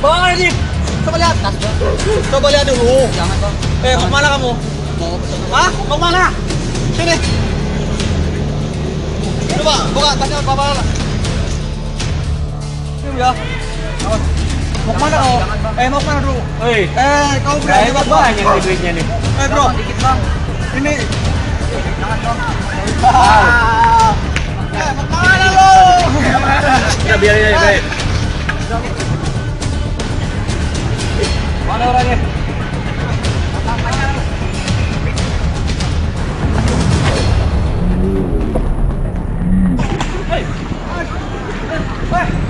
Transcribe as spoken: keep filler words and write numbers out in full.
Bang ini, coba lihat. Coba lihat dulu. Jangan bang. Eh, mau kemana kamu? Mau ketemu. Hah? Mau kemana? Sini. Coba, buka tasnya bapak. Ini ya. Mau kemana kau? Eh, mau kemana dulu? Woi, Eh, kau berani hebat bang? banyak nih duitnya nih. Eh, bro. Bang, dikit bang. Ini. Jangan bang. Ah. Eh, mau kemana lo? Kita biarin aja, baik. Mana orangnya? Hei. Hei.